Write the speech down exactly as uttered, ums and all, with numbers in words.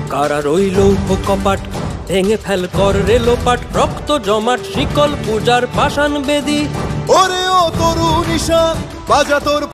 কারা রইল কপাট ভেঙে ফেল কর রেলোপাট রক্ত জমাট শিকল পূজার পাষাণ বেদী। ওরে ও তরুণ ঈশা বাজা তোর